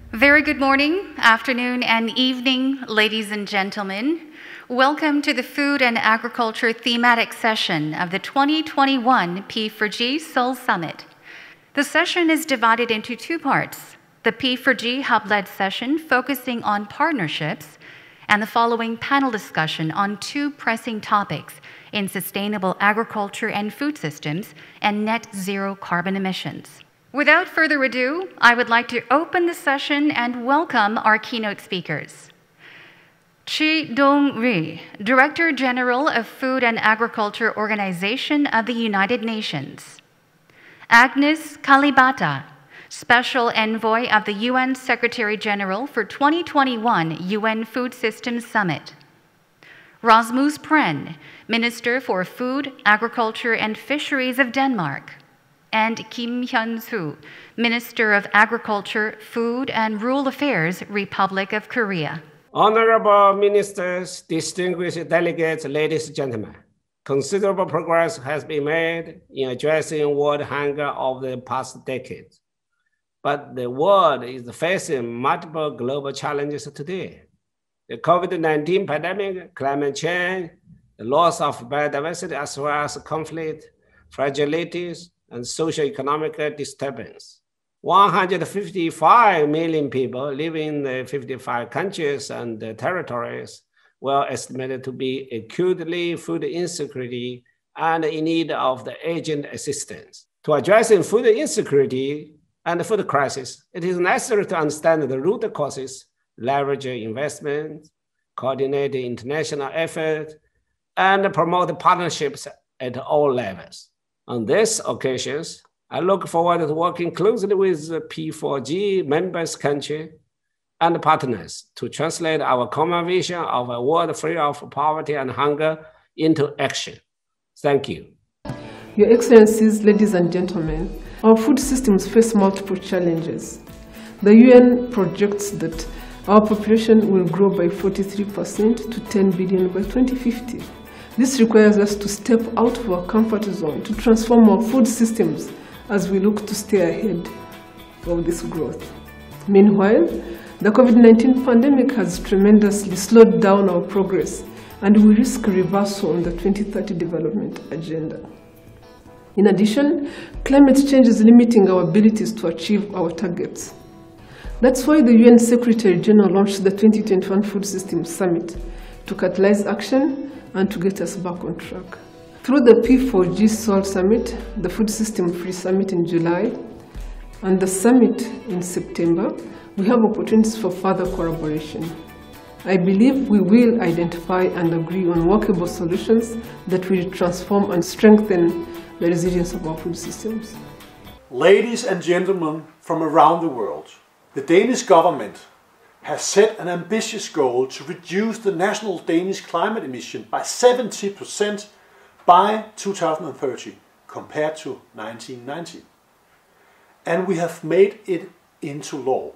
Very good morning, afternoon, and evening, ladies and gentlemen. Welcome to the Food and Agriculture thematic session of the 2021 P4G Seoul Summit. The session is divided into two parts: the P4G Hub-led session focusing on partnerships, and the following panel discussion on two pressing topics in sustainable agriculture and food systems and net zero carbon emissions. Without further ado, I would like to open the session and welcome our keynote speakers. Chi Dong-ri, Director General of Food and Agriculture Organization of the United Nations. Agnes Kalibata, Special Envoy of the UN Secretary General for 2021 UN Food Systems Summit. Rasmus Prehn, Minister for Food, Agriculture and Fisheries of Denmark. And Kim Hyun-soo, Minister of Agriculture, Food and Rural Affairs, Republic of Korea. Honorable ministers, distinguished delegates, ladies and gentlemen, considerable progress has been made in addressing world hunger over the past decade. But the world is facing multiple global challenges today. The COVID-19 pandemic, climate change, the loss of biodiversity, as well as conflict, fragilities, and socio-economic disturbance. 155 million people living in the 55 countries and territories were estimated to be acutely food insecurity and in need of the urgent assistance. To addressing food insecurity and the food crisis, it is necessary to understand the root causes, leverage investment, coordinate international effort, and promote partnerships at all levels. On these occasions, I look forward to working closely with the P4G members country and partners to translate our common vision of a world free of poverty and hunger into action. Thank you. Your Excellencies, ladies and gentlemen, our food systems face multiple challenges. The UN projects that our population will grow by 43% to 10 billion by 2050. This requires us to step out of our comfort zone to transform our food systems as we look to stay ahead of this growth. Meanwhile, the COVID-19 pandemic has tremendously slowed down our progress, and we risk reversal on the 2030 development agenda. In addition, climate change is limiting our abilities to achieve our targets. That's why the UN Secretary General launched the 2021 Food Systems Summit to catalyze action and to get us back on track. Through the P4G Seoul Summit, the Food System Free Summit in July, and the summit in September, we have opportunities for further collaboration. I believe we will identify and agree on workable solutions that will transform and strengthen the resilience of our food systems. Ladies and gentlemen from around the world, the Danish government has set an ambitious goal to reduce the national Danish climate emission by 70% by 2030 compared to 1990. And we have made it into law.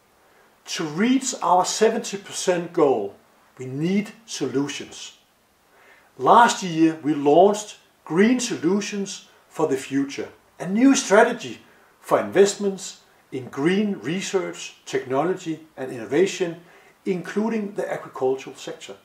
To reach our 70% goal, we need solutions. Last year, we launched Green Solutions for the Future, a new strategy for investments in green research, technology and innovation, including the agricultural sector.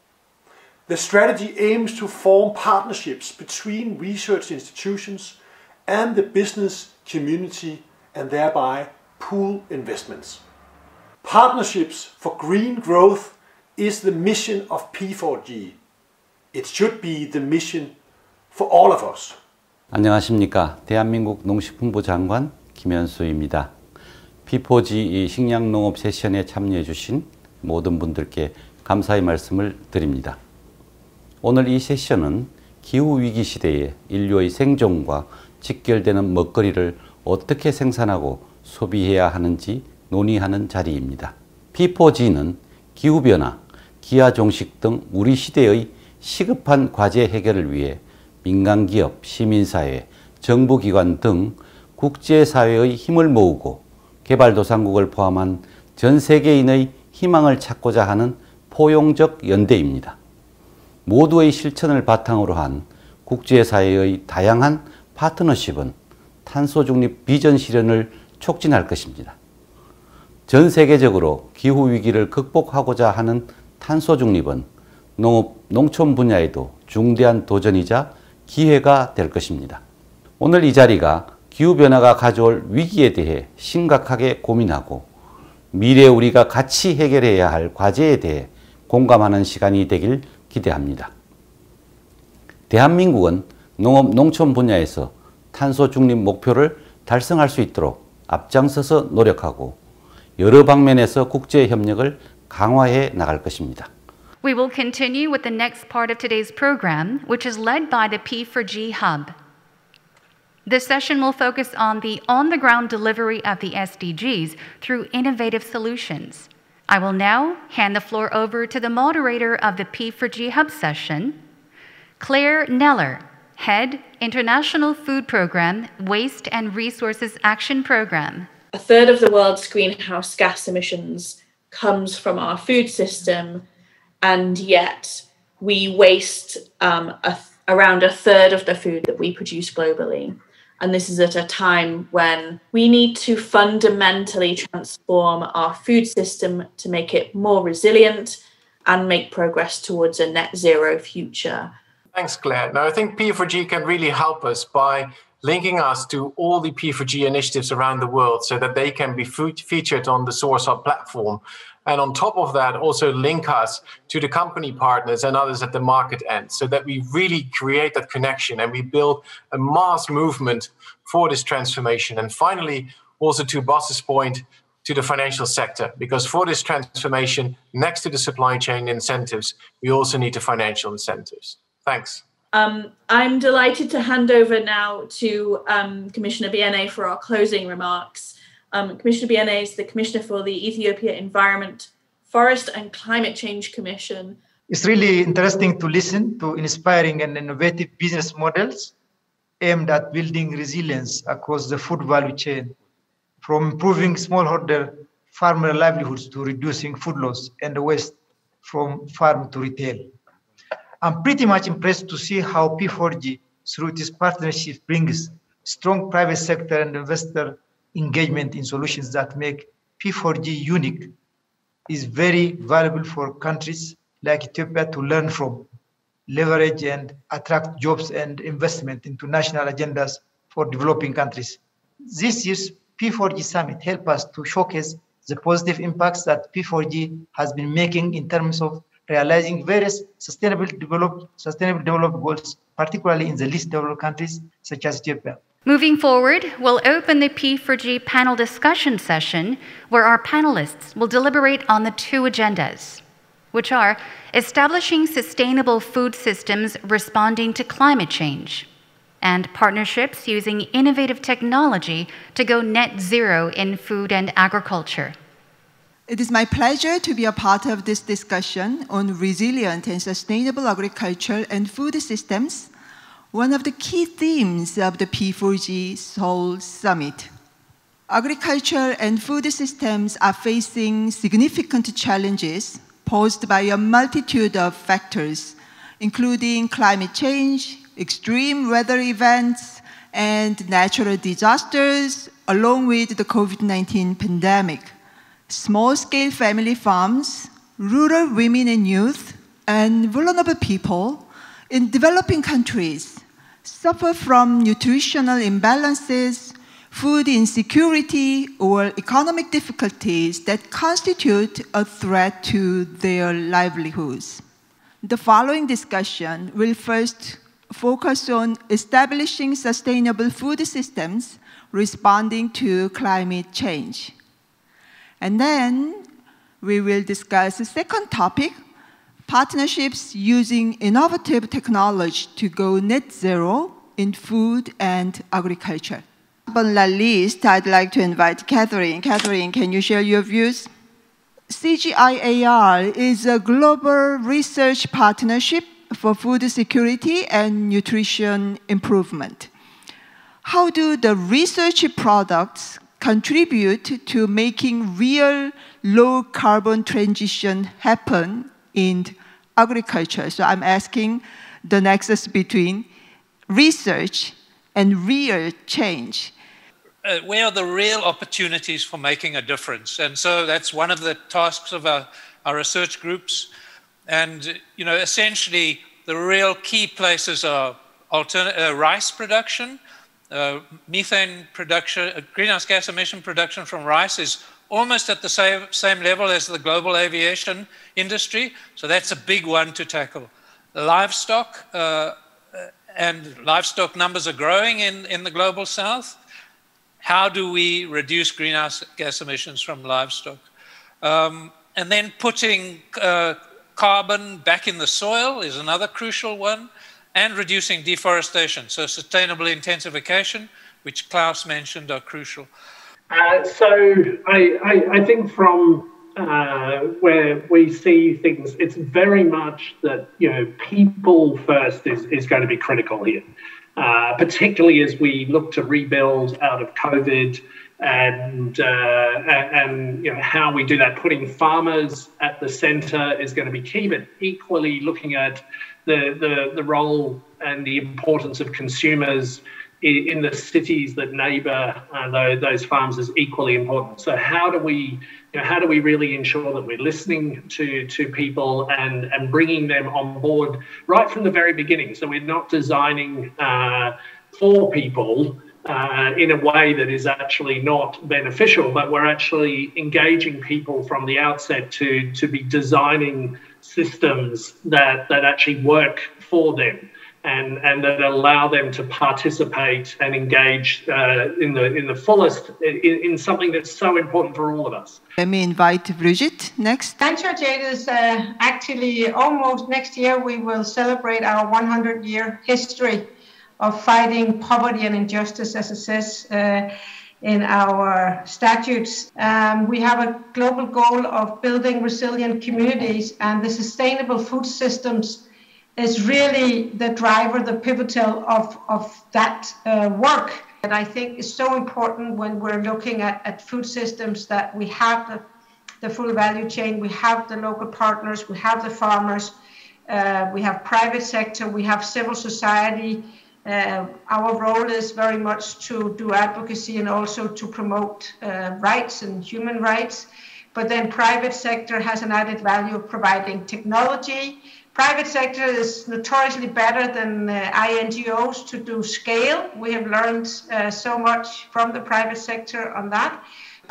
The strategy aims to form partnerships between research institutions and the business community and thereby pool investments. Partnerships for green growth is the mission of P4G. It should be the mission for all of us. 안녕하십니까. 대한민국 농식품부 장관 김현수입니다. P4G 식량농업 세션에 참여해 주신 모든 분들께 감사의 말씀을 드립니다. 오늘 이 세션은 기후위기 시대에 인류의 생존과 직결되는 먹거리를 어떻게 생산하고 소비해야 하는지 논의하는 자리입니다. P4G는 기후변화, 기아종식 등 우리 시대의 시급한 과제 해결을 위해 민간기업, 시민사회, 정부기관 등 국제사회의 힘을 모으고 개발도상국을 포함한 전 세계인의 희망을 찾고자 하는 포용적 연대입니다. 모두의 실천을 바탕으로 한 국제사회의 다양한 파트너십은 탄소중립 비전 실현을 촉진할 것입니다. 전 세계적으로 기후 위기를 극복하고자 하는 탄소 중립은 농업, 농촌 분야에도 중대한 도전이자 기회가 될 것입니다. 오늘 이 자리가 기후변화가 가져올 위기에 대해 심각하게 고민하고 미래 우리가 같이 해결해야 할 과제에 대해 공감하는 시간이 되길 기대합니다. 대한민국은 농업, 농촌 분야에서 탄소 중립 목표를 달성할 수 있도록 앞장서서 노력하고 여러 방면에서 국제 협력을 강화해 나갈 것입니다. We will continue with the next part of today's program, which is led by the P4G Hub. This session will focus on the on-the-ground delivery of the SDGs through innovative solutions. I will now hand the floor over to the moderator of the P4G Hub session, Claire Neller, Head, International Food Program, Waste and Resources Action Program. A third of the world's greenhouse gas emissions comes from our food system, and yet we waste around a third of the food that we produce globally. And this is at a time when we need to fundamentally transform our food system to make it more resilient and make progress towards a net zero future. Thanks, Claire. Now, I think P4G can really help us by linking us to all the P4G initiatives around the world so that they can be featured on the Source Hub platform. And on top of that, also link us to the company partners and others at the market end so that we really create that connection and we build a mass movement for this transformation. And finally, also to Boss's point, to the financial sector, because for this transformation, next to the supply chain incentives, we also need the financial incentives. Thanks. I'm delighted to hand over now to Commissioner Biene for our closing remarks. Commissioner Biene is the Commissioner for the Ethiopia Environment, Forest and Climate Change Commission. It's really interesting to listen to inspiring and innovative business models aimed at building resilience across the food value chain, from improving smallholder farmer livelihoods to reducing food loss and waste from farm to retail. I'm pretty much impressed to see how P4G, through this partnership, brings strong private sector and investor engagement in solutions that make P4G unique. Is very valuable for countries like Ethiopia to learn from, leverage and attract jobs and investment into national agendas for developing countries. This year's P4G Summit helped us to showcase the positive impacts that P4G has been making in terms of realizing various sustainable development goals, particularly in the least developed countries such as Ethiopia. Moving forward, we'll open the P4G panel discussion session where our panelists will deliberate on the two agendas, which are establishing sustainable food systems responding to climate change and partnerships using innovative technology to go net zero in food and agriculture. It is my pleasure to be a part of this discussion on resilient and sustainable agriculture and food systems, one of the key themes of the P4G Seoul Summit. Agriculture and food systems are facing significant challenges posed by a multitude of factors, including climate change, extreme weather events, and natural disasters, along with the COVID-19 pandemic. Small-scale family farms, rural women and youth, and vulnerable people in developing countries suffer from nutritional imbalances, food insecurity, or economic difficulties that constitute a threat to their livelihoods. The following discussion will first focus on establishing sustainable food systems responding to climate change. And then we will discuss the second topic, partnerships using innovative technology to go net zero in food and agriculture. On the list, I'd like to invite Catherine. Catherine, can you share your views? CGIAR is a global research partnership for food security and nutrition improvement. How do the research products contribute to making real low-carbon transition happen in agriculture? So I'm asking the nexus between research and real change. where are the real opportunities for making a difference? And so that's one of the tasks of our research groups. And, you know, essentially the real key places are rice production, methane production, greenhouse gas emission production from rice is almost at the same level as the global aviation industry. So that's a big one to tackle. Livestock, and livestock numbers are growing in the global south. How do we reduce greenhouse gas emissions from livestock? And then putting carbon back in the soil is another crucial one, and reducing deforestation. So sustainable intensification, which Klaus mentioned, are crucial. So I think from where we see things, it's very much that, you know, people first is going to be critical here, particularly as we look to rebuild out of COVID, and you know, how we do that. Putting farmers at the centre is going to be key, but equally looking at the role and the importance of consumers in the cities that neighbour those farms is equally important. So how do we really ensure that we're listening to people and bringing them on board right from the very beginning? So we're not designing for people in a way that is actually not beneficial, but we're actually engaging people from the outset to be designing systems that actually work for them. And that allow them to participate and engage in the fullest in something that's so important for all of us. Let me invite Brigitte next. Landshut is actually almost next year we will celebrate our 100-year history of fighting poverty and injustice, as it says in our statutes. We have a global goal of building resilient communities, and the sustainable food systems is really the driver, the pivotal of that work. And I think is so important when we're looking at food systems that we have the full value chain, we have the local partners, we have the farmers, we have private sector, we have civil society. Our role is very much to do advocacy and also to promote rights and human rights. But then private sector has an added value of providing technology. Private sector is notoriously better than INGOs to do scale. We have learned so much from the private sector on that.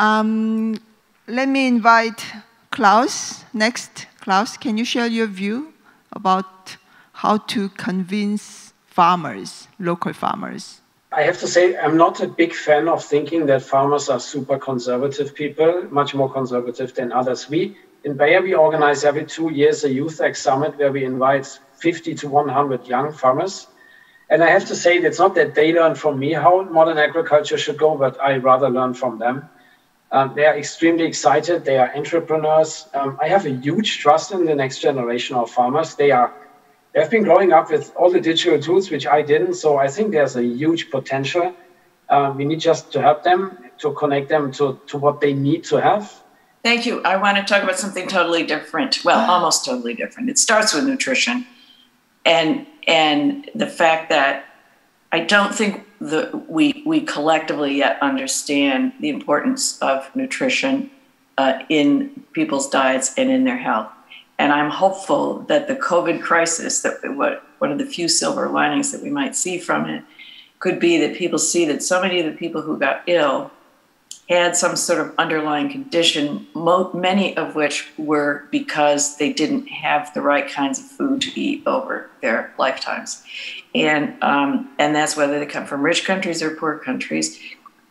Let me invite Klaus next. Klaus, can you share your view about how to convince farmers, local farmers? I have to say, I'm not a big fan of thinking that farmers are super conservative people, much more conservative than others. In Bayer, we organize every 2 years a Youth Ag Summit where we invite 50 to 100 young farmers. And I have to say, it's not that they learn from me how modern agriculture should go, but I rather learn from them. They are extremely excited. They are entrepreneurs. I have a huge trust in the next generation of farmers. They've been growing up with all the digital tools, which I didn't. So I think there's a huge potential. We need just to help them, to connect them to what they need to have. Thank you. I want to talk about something totally different. Well, almost totally different. It starts with nutrition and the fact that I don't think we collectively yet understand the importance of nutrition in people's diets and in their health. And I'm hopeful that the COVID crisis, one of the few silver linings that we might see from it, could be that people see that so many of the people who got ill had some sort of underlying condition, many of which were because they didn't have the right kinds of food to eat over their lifetimes. And that's whether they come from rich countries or poor countries.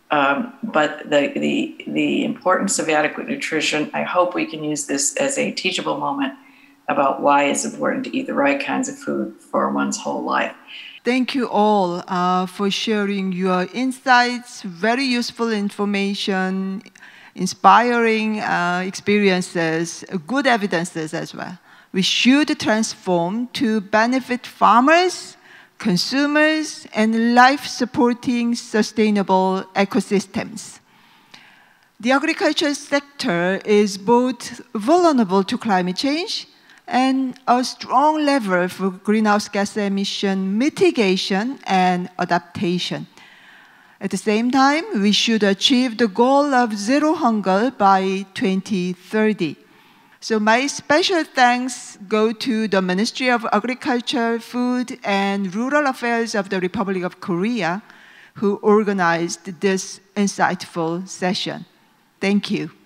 But the importance of adequate nutrition, I hope we can use this as a teachable moment about why it's important to eat the right kinds of food for one's whole life. Thank you all for sharing your insights, very useful information, inspiring experiences, good evidences as well. We should transform to benefit farmers, consumers, and life-supporting sustainable ecosystems. The agriculture sector is both vulnerable to climate change and a strong lever for greenhouse gas emission mitigation and adaptation. At the same time, we should achieve the goal of zero hunger by 2030. So my special thanks go to the Ministry of Agriculture, Food, and Rural Affairs of the Republic of Korea, who organized this insightful session. Thank you.